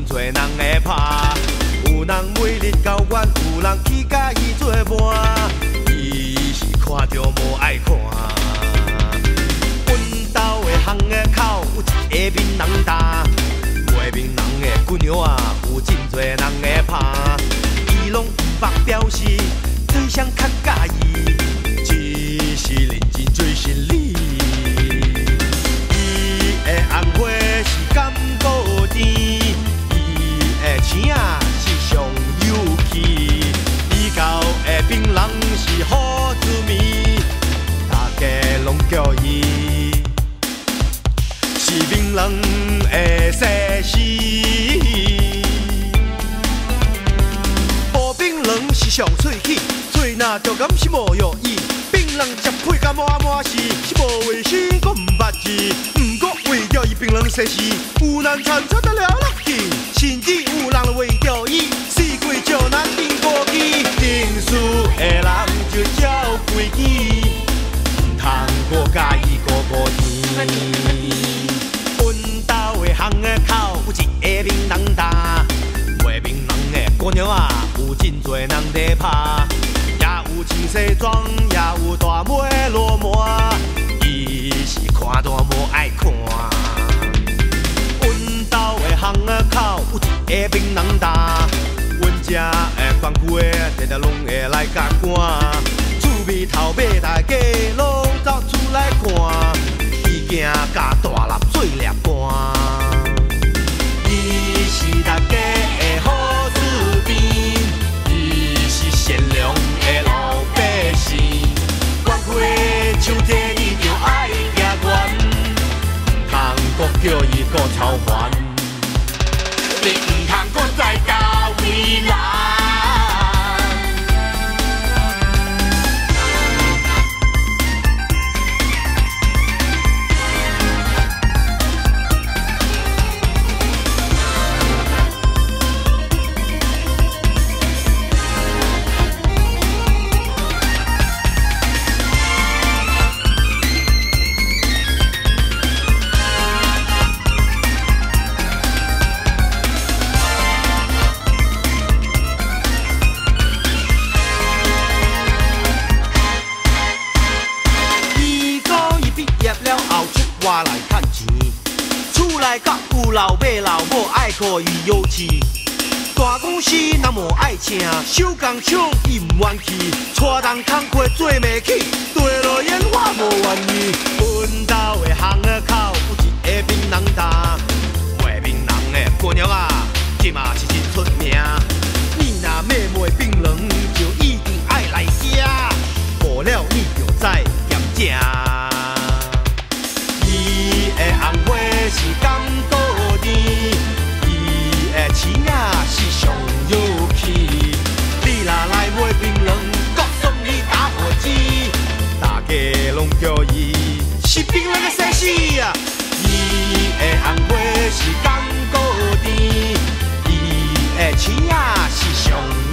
多人会拍。有人每日交怨，有人去甲伊做伴。伊是看着无爱看。阮兜的巷的口有一个面人大，袂面人的姑娘啊，有真多人会拍。伊拢毋捌表示对象较介意，只是认真追心理。伊的红花是甘果甜，伊的青啊是上有气，伊交的槟榔是好滋味，大家拢叫伊是槟榔的西施。薄槟榔是上喙齿，嘴若着感是无药医。槟榔食配甲满满是无卫生，搁毋捌字。毋过为着伊槟榔西施，有人惨惨得了落去，甚至有人为着伊死过石难定过期。定事的人就照规矩，毋通搁介意孤孤甜。阮兜的巷的口有一个面人大，袂面人的姑娘啊，有真多人在拍。也有穿西装，也有大尾罗帽，伊是看大无爱看。阮兜的巷的口有一个槟榔大，阮遮的关区的日日拢会来甲赶，厝边头尾大家拢走出来看，伊惊甲大粒做粒干。伊是大家的好士兵，伊是善良的老百姓。关区的手这你就爱行远，唔通搁叫伊搁操烦，你唔通搁再加为难。我来趁钱，厝内甲有老爸老母爱靠伊养饲。大公司若无爱请，手工厂伊毋愿去，带人工课做袂起，对落烟花无愿意。阮兜的巷的口有一个槟榔大，卖槟榔的姑娘啊，即嘛是真出名。你若要卖槟榔，就一定爱来吃，无了你就知咸正。伊的红花是甘果甜，伊的青啊是上有气。你若来买槟榔，各送你打火机，大家拢叫伊是槟榔的西施啊。伊的红花是甘果甜，伊的青啊是上